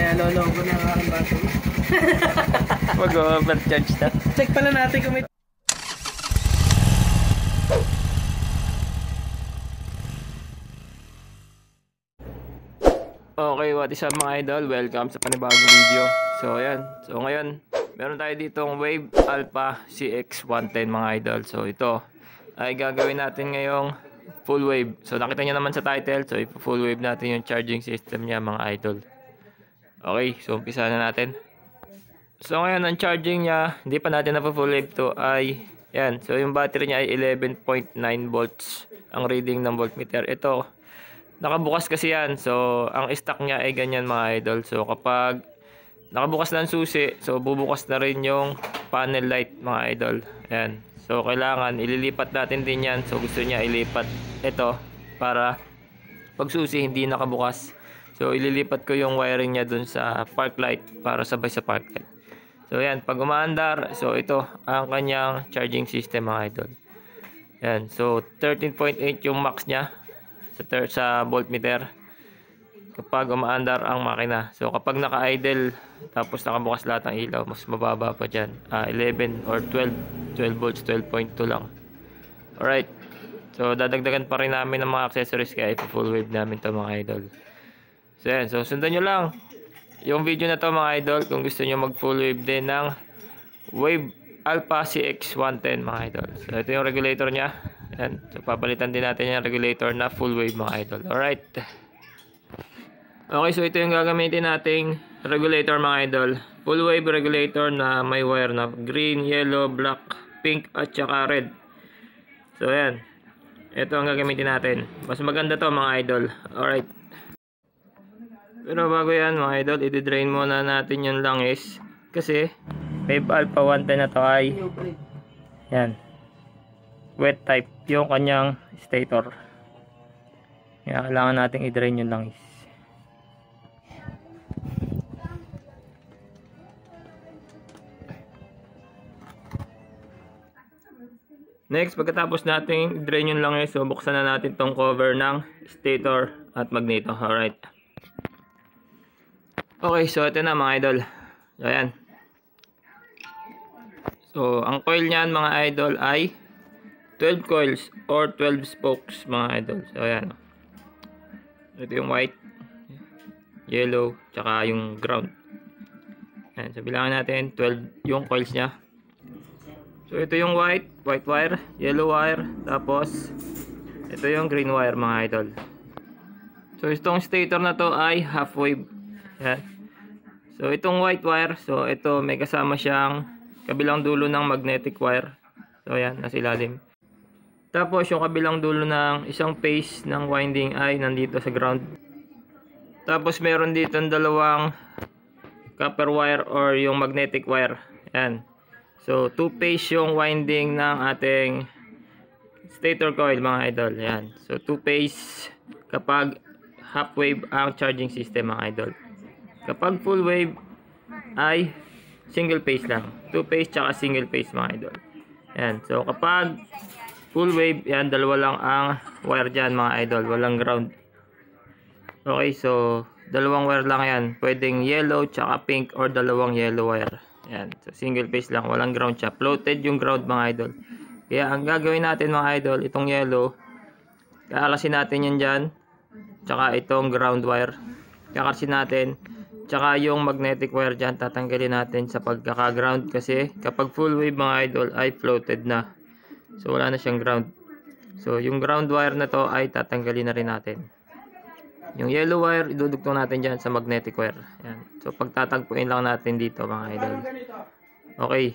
Kaya lologo na ang aking battery. Mag-overcharge na. Check pala natin kung may... Okay, what is up mga idol? Welcome sa panibagong video. So ayan, so ngayon meron tayo ditong Wave Alpha CX110 mga idol. So ito ay gagawin natin ngayong full wave. So nakita nyo naman sa title, so full wave natin yung charging system niya mga idol. Okay, so umpisa na natin. So ngayon ang charging niya, hindi pa natin na full wave to, ay yan. So yung battery niya ay 11.9 volts ang reading ng voltmeter. Ito nakabukas kasi yan. So, ang stock niya ay ganyan mga idol. So, kapag nakabukas na ang susi, so bubukas na rin yung panel light mga idol. Ayan. So, kailangan ililipat natin din yan. So, gusto niya ilipat ito para pag susi hindi nakabukas. So, ililipat ko yung wiring niya dun sa park light para sabay sa park light. So, ayan. Pag umaandar, so ito ang kanyang charging system mga idol. Ayan. So, 13.8 yung max niya sa voltmeter kapag umaandar ang makina. So kapag naka-idle tapos nakabukas lahat ng ilaw, mas mababa pa dyan, 11 or 12 volts, 12.2 lang. Alright, so dadagdagan pa rin namin ng mga accessories kaya full wave namin to mga idol. So yan, so sundan nyo lang yung video na to mga idol kung gusto nyo mag full wave din ng Wave Alpha CX110 mga idol. So ito yung regulator nya. Yan. So papalitan din natin yung regulator na full wave mga idol. Alright. Okay, so ito yung gagamitin nating regulator mga idol. Full wave regulator na may wire na green, yellow, black, pink at saka red. So yan. Ito ang gagamitin natin. Mas maganda to mga idol. Alright. Pero bago yan mga idol, i-drain muna natin yung langis. Kasi Wave Alpha 110 na to ay yan, wet type yung kanyang stator. Kaya kailangan nating i-drain yung langis. Next, pagkatapos nating i-drain yung langis, so buksan na natin tong cover ng stator at magneto. Alright. Okay, so ito na mga idol. So ayan. So, ang coil niyan mga idol ay 12 coils or 12 spokes mga idol. So, ayan. Ito yung white, yellow, tsaka yung ground. Ayan. So, bilangan natin 12 yung coils niya. So, ito yung white wire, yellow wire, tapos ito yung green wire mga idol. So, itong stator na to ay half wave. Ayan. So, itong white wire, so ito may kasama siyang kabilang dulo ng magnetic wire. So ayan, nasa ilalim. Tapos yung kabilang dulo ng isang phase ng winding ay nandito sa ground. Tapos meron dito dalawang copper wire or yung magnetic wire. Ayan. So 2 phase yung winding ng ating stator coil mga idol. Ayan. So 2 phase kapag half wave ang charging system mga idol. Kapag full wave ay single phase lang. 2 phase tsaka single phase mga idol. Ayan. So kapag full wave, yan, dalawa lang ang wire dyan mga idol. Walang ground. Okay, so dalawang wire lang yan. Pwedeng yellow tsaka pink or dalawang yellow wire. Ayan. So single phase lang. Walang ground siya. Floated yung ground mga idol. Kaya ang gagawin natin mga idol, itong yellow, kaalasin natin yan dyan. Tsaka itong ground wire. Kakalasin natin. Tsaka yung magnetic wire dyan, tatanggalin natin sa pagkaka-ground kasi kapag full wave mga idol ay floated na. So wala na siyang ground. So yung ground wire na to ay tatanggalin na rin natin. Yung yellow wire, idudugtong natin dyan sa magnetic wire. Ayan. So pagtatagpuin lang natin dito mga idol. Okay.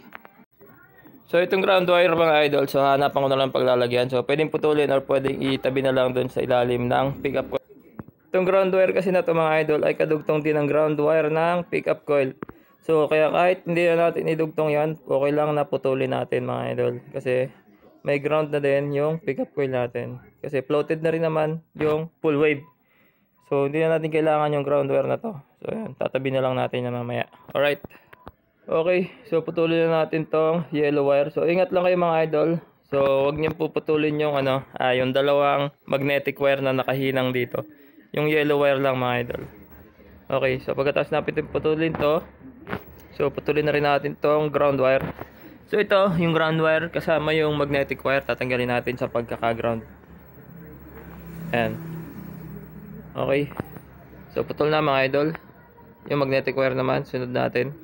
So itong ground wire mga idol, so hanapan ko na lang paglalagyan. So pwedeng putulin or pwedeng itabi na lang dun sa ilalim ng pickup coil. Itong ground wire kasi na to mga idol ay kadugtong din ng ground wire ng pickup coil. So kaya kahit hindi na natin idugtong yan, okay lang na putulin natin mga idol. Kasi may ground na din yung pickup coil natin. Kasi floated na rin naman yung full wave. So hindi na natin kailangan yung ground wire na to. So yan, tatabi na lang natin yan mamaya. Alright. Okay, so putulin na natin tong yellow wire. So ingat lang kayo mga idol. So wag niyo puputulin yung yung dalawang magnetic wire na nakahinang dito. Yung yellow wire lang mga idol. Okay, so pagkatapos natin putulin to, so putulin na rin natin tong ground wire. So ito, yung ground wire kasama yung magnetic wire, tatanggalin natin sa pagkaka-ground. Ayan. Okay. So putol na mga idol. Yung magnetic wire naman, sunod natin.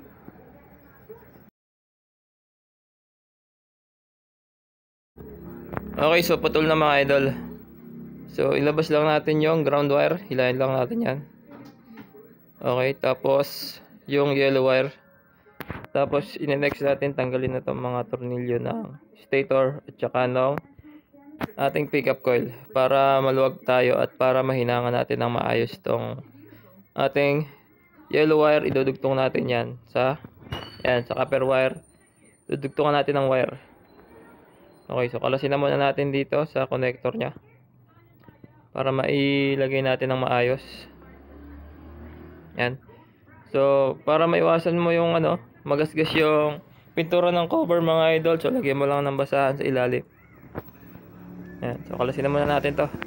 Okay, so putol na mga idol. So ilabas lang natin yung ground wire, hilahin lang natin yan. Okay, tapos yung yellow wire. Tapos in-next natin, tanggalin na itong mga tornilyo ng stator at saka ng ating pickup coil para maluwag tayo at para mahinangan natin ng maayos itong ating yellow wire. Idudugtong natin yan sa copper wire. Dudugtungan natin ng wire. Okay, so kalasin na muna natin dito sa connector nya para mailagay natin ng maayos. Yan. So, para maiwasan mo yung magasgas yung pintura ng cover mga idol, so lagyan mo lang ng basahan sa ilalim. Yan. So, kalasin na muna natin to.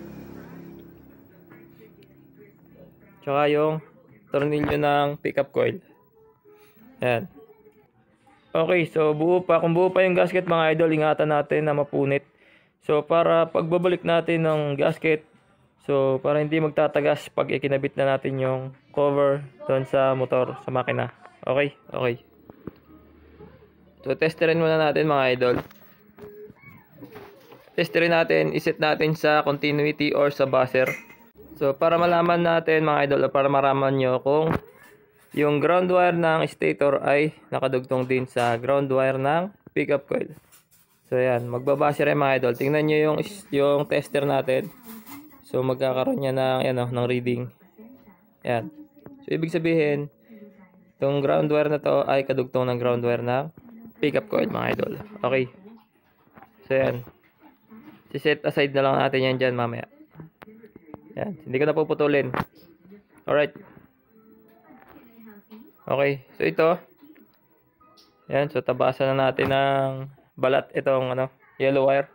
Tsaka yung tornilyo ng pickup coil. Yan. Okay, so kung buo pa yung gasket mga idol, ingatan natin na mapunit. So, para pagbabalik natin ng gasket, so, para hindi magtatagas pag ikinabit na natin yung cover doon sa motor, sa makina. Okay, okay. So, testerin muna natin mga idol. Testerin natin, iset natin sa continuity or sa buzzer. So, para malaman natin mga idol, para maraman nyo kung yung ground wire ng stator ay nakadugtong din sa ground wire ng pickup coil. So, yan. Magbabase rin mga idol. Tingnan nyo yung tester natin. So, magkakaroon niya ng reading. Yan. So, ibig sabihin, itong ground wire na to ay kadugtong ng ground wire ng pickup coil mga idol. Okay. So, yan. Si-set aside na lang natin yan dyan mamaya. Yan. Hindi ko na puputulin. Alright. Okay. So, ito. Yan. So, tabasan na natin ng balat itong yellow wire.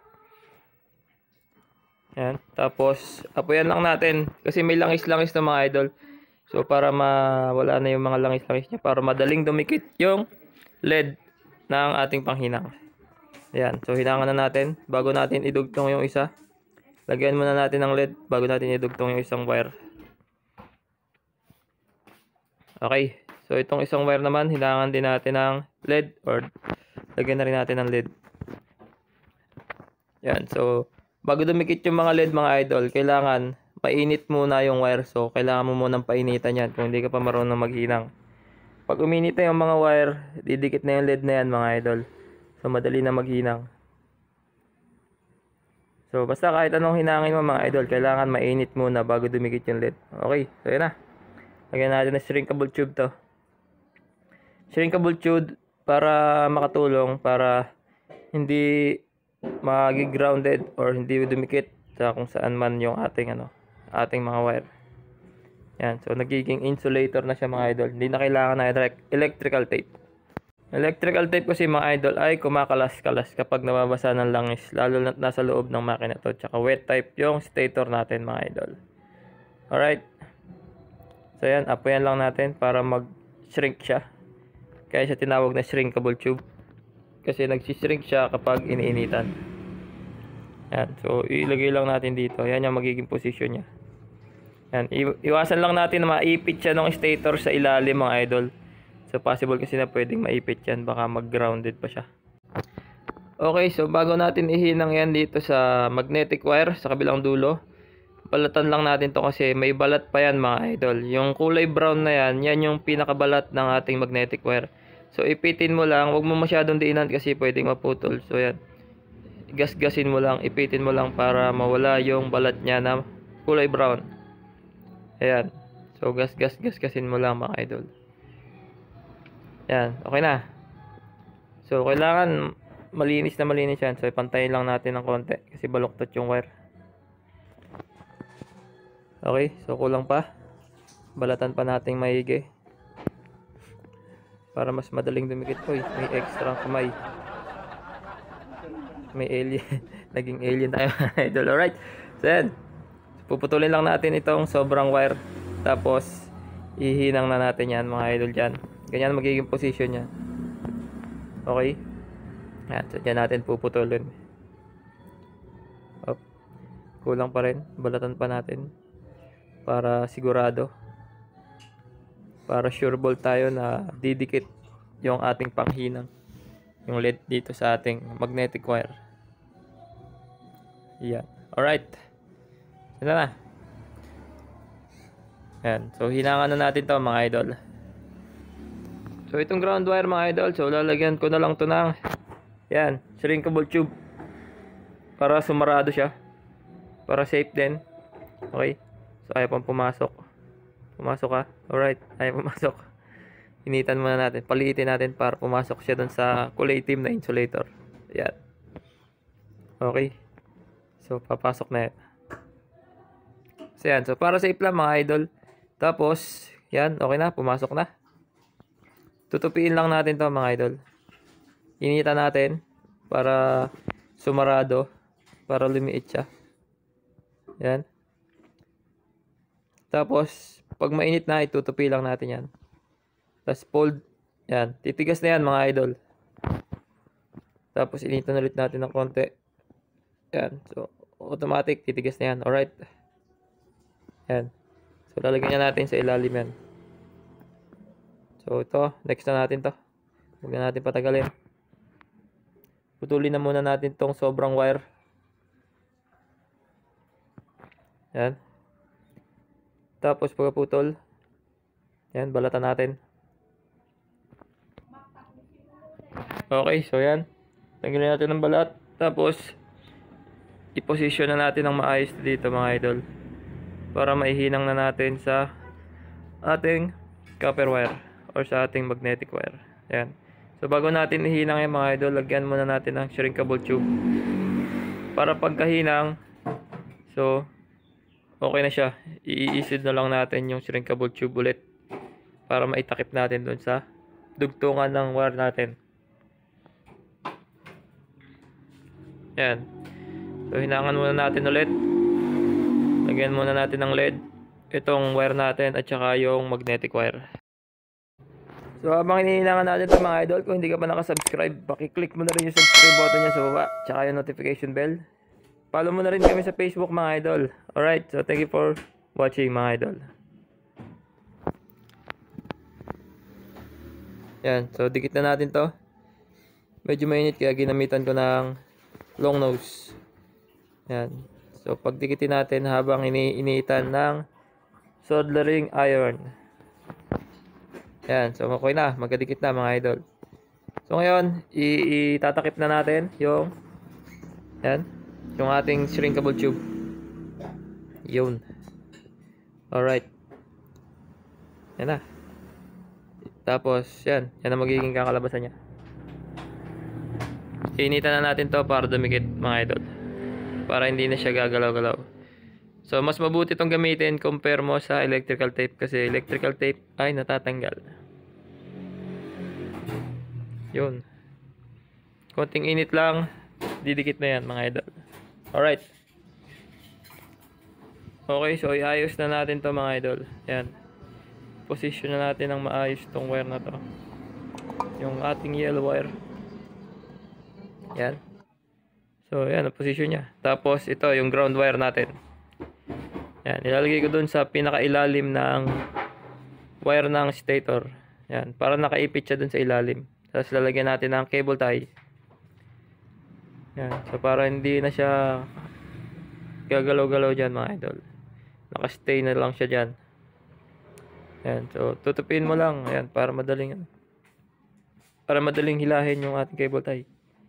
Yan. Tapos, apoyan lang natin. Kasi may langis-langis na mga idol. So, para mawala na yung mga langis-langis niya. Para madaling dumikit yung LED ng ating panghinang. Yan. So, hinangan na natin. Bago natin idugtong yung isa. Lagyan muna natin ng LED. Bago natin idugtong yung isang wire. Okay. So, itong isang wire naman, hinangan din natin ng LED. Or, lagyan na rin natin ng LED. Yan. So, bago dumikit yung mga LED mga idol, kailangan mainit muna yung wire. So, kailangan mo munang painitan yan kung hindi ka pa marunong maghinang. Pag uminit na yung mga wire, didikit na yung LED na yan mga idol. So, madali na maghinang. So, basta kahit anong hinangin mo mga idol, kailangan mainit muna bago dumikit yung LED. Okay, so yun na. Lagyan natin na shrinkable tube to. Shrinkable tube para makatulong, para hindi magi-grounded or hindi dumikit sa kung saan man yung ating ating mga wire. Yan, so nagiging insulator na siya mga idol. Hindi na kailangan na electrical tape. Electrical tape kasi mga idol ay kumakalas-kalas kapag nababasa ng langis, lalo na nasa loob ng makina to. Tsaka wet type yung stator natin mga idol. Alright. So yan, apoyan lang natin para mag-shrink siya. Kaya siya tinawag na shrinkable tube. Kasi nagsishrink siya kapag iniinitan. Yan. So, ilagay lang natin dito. Yan yung magiging position niya. Yan. Iwasan lang natin na maipit siya ng stator sa ilalim mga idol. So, possible kasi na pwedeng maipit yan. Baka mag-grounded pa siya. Okay. So, bago natin ihinang yan dito sa magnetic wire sa kabilang dulo, balatan lang natin to kasi may balat pa yan mga idol. Yung kulay brown na yan, yan yung pinakabalat ng ating magnetic wire. So, ipitin mo lang. Huwag mo masyadong diinan kasi pwedeng maputol. So, yan. Gasgasin mo lang. Ipitin mo lang para mawala yung balat niya na kulay brown. Ayan. So, gasgasin mo lang mga idol. Ayan. Okay na. So, kailangan malinis na malinis yan. So, ipantayin lang natin ng konti kasi baluktot yung wire. Okay. So, kulang pa. Balatan pa nating maigi. Para mas madaling dumikit. Uy, may extra kamay. May alien. Naging alien tayo idol. Alright. So yan. Puputulin lang natin itong sobrang wire. Tapos Ihinang na natin yan mga idol dyan. Ganyan magiging position niya. Okay. Yan, so dyan natin puputulin. Up. Kulang pa rin. Balatan pa natin. Para sigurado. Para sure ball tayo na didikit yung ating panghinang. Yung lead dito sa ating magnetic wire. Yan. Alright. Yan na. Yan. So hinangan na natin to mga idol. So itong ground wire mga idol. So lalagyan ko na lang to ng yan. Shrinkable tube. Para sumarado siya. Para safe din. Okay. So ayaw pang pumasok. Pumasok ka. Alright. Ayaw pumasok. Initan muna natin. Paliitin natin para pumasok siya dun sa kulay itim na insulator. Yan. Okay. So papasok na yan. So yan. So para safe lang mga idol. Tapos yan. Okay na. Pumasok na. Tutupiin lang natin to mga idol. Initan natin. Para sumarado. Para lumiit siya. Yan. Tapos, pag mainit na, itutupi lang natin yan. Tapos, fold. Yan. Titigas na yan, mga idol. Tapos, initan ulit natin ng konti. Yan. So, automatic. Titigas na yan. Alright. Yan. So, lalagyan na natin sa ilalim yan. So, ito. Next na natin to. Huwag na natin patagalin. Putulin na muna natin tong sobrang wire. Yan. Tapos pagkaputol, yan, balatan natin. Okay, so yan. Tanggalin natin ng balat. Tapos, i-position na natin ng maayos dito mga idol. Para maihinang na natin sa ating copper wire or sa ating magnetic wire. Yan. So, bago natin ihinang yung mga idol, lagyan muna natin ng shrinkable tube. Para pagkahinang, so, okay na siya. Iisid na lang natin yung shrinkable tube ulit para maitakip natin doon sa dugtungan ng wire natin. Yan. So hinangan muna natin ulit. Lagyan muna natin ng LED itong wire natin at saka yung magnetic wire. So habang hinihinangan natin ito mga idol, kung hindi ka pa nakasubscribe, pakiclick mo na rin yung subscribe button niya sa baba tsaka yung notification bell. Follow mo na rin kami sa Facebook mga idol. Alright, so thank you for watching mga idol. Yan, so dikit na natin to. Medyo mainit kaya ginamitan ko ng long nose. Yan. So pagdikitin natin habang iniitan ng soldering iron. Yan, so okay na, magkadikit na mga idol. So ngayon, itatakip na natin yung yan. Yung ating shrinkable tube. Yun. Alright. Yan na. Tapos, yan. Yan ang magiging kakalabasan niya. Initan na natin to para dumikit mga idol. Para hindi na siya gagalaw-galaw. So, mas mabuti itong gamitin compare mo sa electrical tape. Kasi electrical tape ay natatanggal. Yun. Konting init lang. Didikit na yan mga idol. Alright. Okay, so iayos na natin to mga idol. Yan. Position na natin ng maayos tong wire na to. Yung ating yellow wire. Yan. So, yan ang position niya. Tapos, ito yung ground wire natin. Yan. Ilalagay ko dun sa pinakailalim ng wire ng stator. Yan. Para nakaipit siya dun sa ilalim. Tapos, lalagyan natin ng cable tie. Yan. So para hindi na siya gagalaw-galaw dyan mga idol. Nakastay na lang siya dyan. Yan. So tutupin mo lang. Ayan. Para madaling hilahin yung ating cable tie.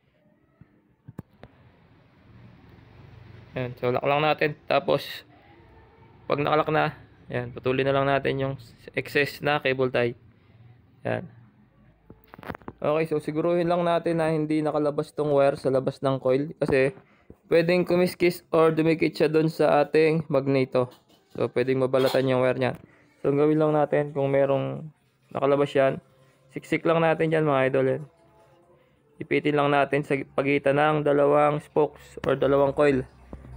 Yan. So lock lang natin. Tapos pag nakalock na, yan, putulin na lang natin yung excess na cable tie. Yan. Okay, so siguruhin lang natin na hindi nakalabas tong wire sa labas ng coil kasi pwedeng kumiskis or dumikit siya doon sa ating magneto. So pwedeng mabalatan yung wire niya. So gawin lang natin kung merong nakalabas yan, siksik lang natin dyan mga idol. Ipitin lang natin sa pagitan ng dalawang spokes or dalawang coil.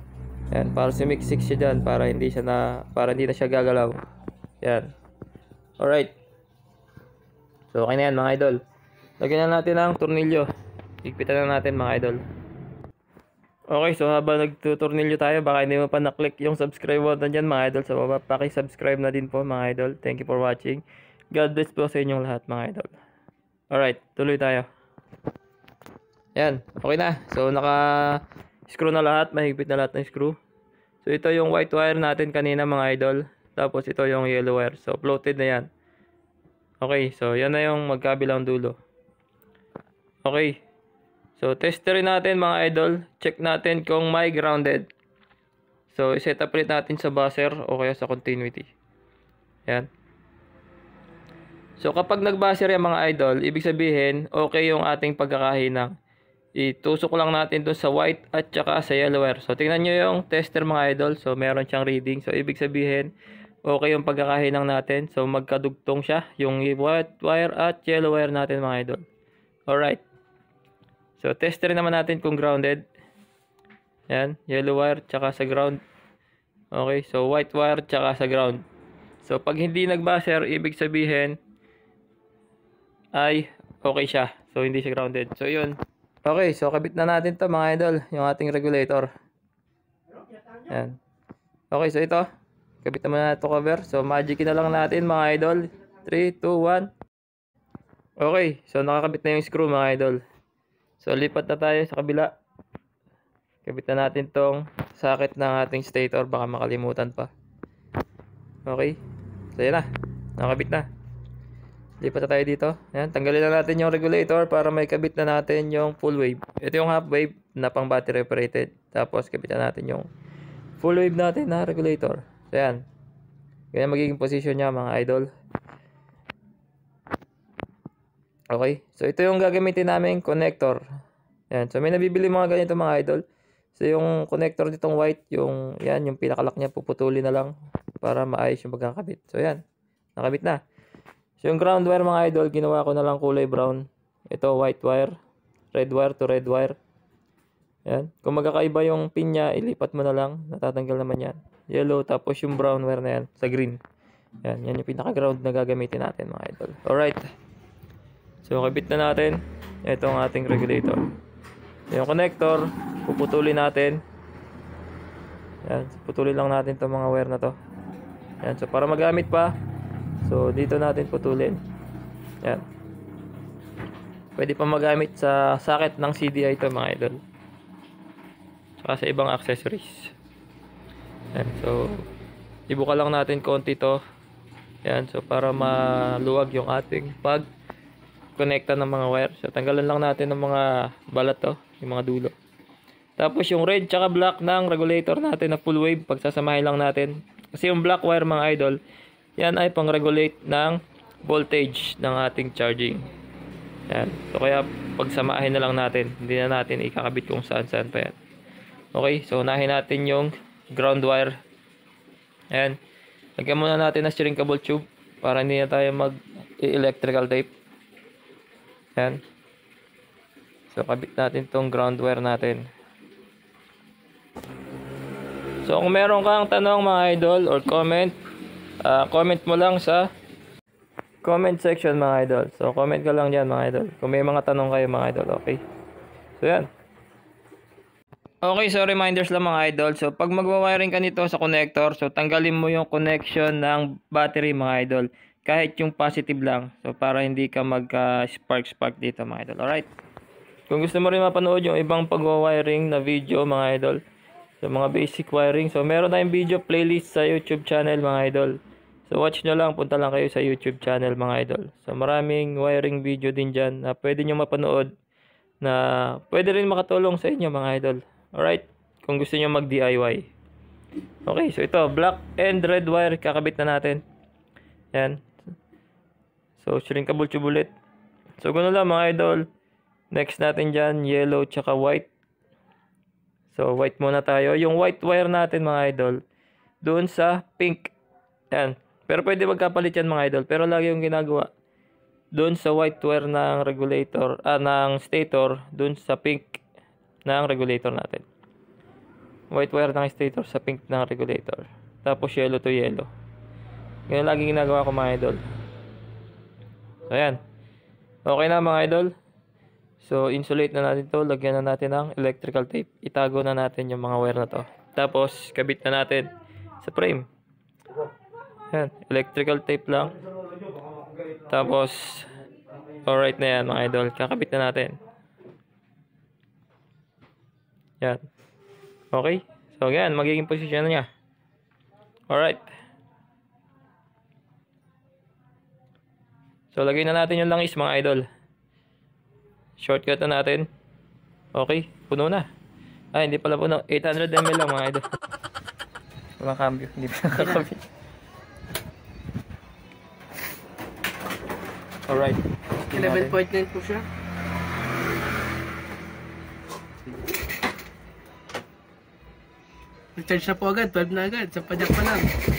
Yan, para sumiksik siya dyan para hindi na siya gagalaw. Yan. Alright. So, okay na yan mga idol. Lagyan na natin ang tornilyo. Higpitan na natin mga idol. Okay, so habang nagtutornilyo tayo, baka hindi mo pa na-click yung subscribe button dyan mga idol sa baba. Paki-subscribe na din po mga idol. Thank you for watching. God bless po sa inyong lahat mga idol. Alright, tuloy tayo. Yan, okay na. So naka-screw na lahat, mahigpit na lahat ng screw. So ito yung white wire natin kanina mga idol. Tapos ito yung yellow wire. So floated na yan. Okay, so yan na yung magkabilang dulo. Okay. So, testerin natin mga idol. Check natin kung may grounded. So, iset up ulit natin sa buzzer o kaya sa continuity. Yan. So, kapag nag-buzzer yan mga idol, ibig sabihin, okay yung ating pagkakahinang. Itusok lang natin dun sa white at saka sa yellow wire. So, tingnan nyo yung tester mga idol. So, meron siyang reading. So, ibig sabihin, okay yung pagkakahinang natin. So, magkadugtong siya. Yung white wire at yellow wire natin mga idol. Alright. So, tester naman natin kung grounded. Yan, yellow wire tsaka sa ground. Okay, so white wire tsaka sa ground. So, pag hindi nag-buzzer, ibig sabihin ay okay siya. So, hindi siya grounded. So, yun. Okay, so kabit na natin to mga idol, yung ating regulator. Yan. Okay, so ito. Kabit naman natin to cover. So, magic na lang natin mga idol. 3, 2, 1. Okay, so nakakabit na yung screw mga idol. So, lipat na tayo sa kabila. Kabit na natin tong socket ng ating stator. Baka makalimutan pa. Okay. So, yan na. Nakabit na. Lipat na tayo dito. Ayan. Tanggalin na natin yung regulator para may kabit na natin yung full wave. Ito yung half wave na pang battery operated. Tapos, kabit na natin yung full wave natin na regulator. So, yan. Ganyan magiging position niya mga idol. Okay, so ito yung gagamitin namin connector. Yan, so may nabibili mga ganito mga idol. So yung connector nitong white, yung yan, yung pinakalak niya puputulin na lang para maayos yung pagkakabit. So yan, nakabit na. So yung ground wire mga idol, ginawa ko na lang kulay brown. Ito white wire, red wire to red wire. Yan, kung magkakaiba yung pin niya, ilipat mo na lang, natatanggal naman yan. Yellow, tapos yung brown wire na yan sa green. Yan, yan yung pinaka ground na gagamitin natin mga idol. Alright. So, kabit na natin itong ating regulator. Yung connector, puputulin natin. Yan, putulin lang natin itong mga wire na to. Yan, so para magamit pa, so dito natin putulin. Yan. Pwede pa magamit sa socket ng CDI ito mga idol. Saka sa ibang accessories. Yan, so ibuka lang natin konti to. Yan, so para maluwag yung ating konekta ng mga wire. So, tanggalan lang natin ng mga balat to, yung mga dulo. Tapos, yung red tsaka black ng regulator natin na full wave, pagsasamahin lang natin. Kasi yung black wire mga idol, yan ay pang-regulate ng voltage ng ating charging. Yan. So, kaya pagsamahin na lang natin. Hindi na natin ikakabit kung saan-saan pa yan. Okay, so unahin natin yung ground wire. Ayan. Lagyan muna natin na shrinkable tube para hindi na tayo mag-electrical tape. Yan. So, kabit natin tong ground wire natin. So, kung meron kang tanong mga idol or comment, comment mo lang sa comment section mga idol. So, comment ka lang dyan mga idol. Kung may mga tanong kayo mga idol, okay? So, yan. Okay, so reminders lang mga idol. So, pag magwa-wiring ka nito sa connector, so tanggalin mo yung connection ng battery mga idol. Kahit yung positive lang. So, para hindi ka magka-spark dito mga idol. Alright. Kung gusto mo rin mapanood yung ibang pagwa-wiring na video mga idol. So, mga basic wiring. So, meron tayong video playlist sa YouTube channel mga idol. So, watch nyo lang. Punta lang kayo sa YouTube channel mga idol. So, maraming wiring video din dyan na pwede nyo mapanood. Na pwede rin makatulong sa inyo mga idol. Alright. Kung gusto nyo mag-DIY. Okay. So, ito. Black and red wire. Kakabit na natin. Yan. So, shrinkable tube ulit. So, gano'n lang mga idol. Next natin dyan, yellow tsaka white. So, white muna tayo. Yung white wire natin mga idol, doon sa pink. Yan. Pero pwede magkapalit yan mga idol. Pero lagi yung ginagawa, doon sa white wire ng regulator, ng stator, doon sa pink ng regulator natin. White wire ng stator sa pink ng regulator. Tapos yellow to yellow. Ganyan lagi ginagawa ko mga idol. So, ayan. Okay na mga idol. So, insulate na natin to. Lagyan na natin ng electrical tape. Itago na natin yung mga wire na to. Tapos, kabit na natin sa frame. Ayan. Electrical tape lang. Tapos, alright na yan mga idol. Kakabit na natin. Yan. Okay. So, yan. Magiging posisyon niya. Alright. So, lagay na natin yung langis mga idol. Shortcut na natin. Okay. Puno na. Ay, hindi pala puno. 800 ml lang mga idol. Walang cambio. Hindi pa nakakabit. Alright. 11.9 po siya. Recharge na po agad, 12 na agad, sa padyak pa lang.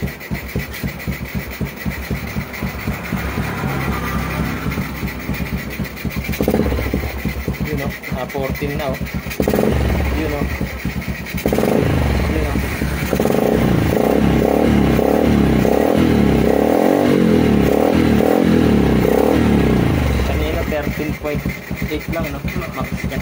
Yun o, 14 na o. Yun o. Yun o. Kanina 13.8 lang no, max niya.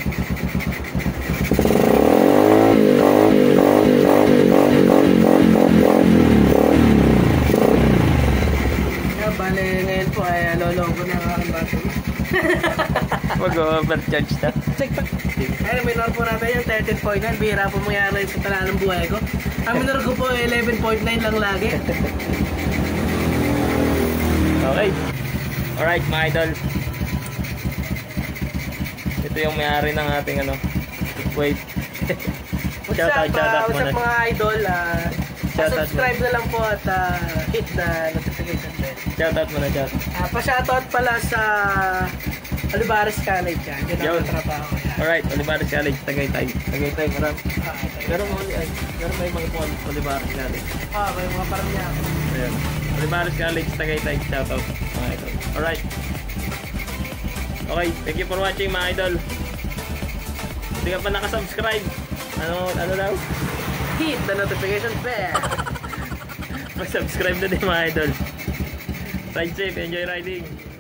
Bale, ngayon po ay lologo na ang aking battery. Mag-overcharge na. Check pa. Ay, minor po natin yung 13.9. Bihira po mangyari sa tala ng buhay ko. Ang minor ko po ay 11.9 lang lagi. Okay. Alright mga idol. Ito yung may-ari ng ating ano, wave. Shout out muna. Mga idol, Shoutout subscribe na lang po at hit the notification bell. Shoutout muna, shout. Pa-shoutout pala sa Olivares College yan. Diyan Yun. ang trabaho yan. Alright, Olivares College, Tagaytay. Tagaytay, marami. Pero may mga po Olivares College. May mga parang niya. Ayan. Olivares College, Tagaytay, shoutout mga idol. Alright. Okay, thank you for watching mga idol. Hindi ka pa nakasubscribe. Ano daw? Hit the notification bell. Mag-subscribe na din mga idol. Ride safe, enjoy riding.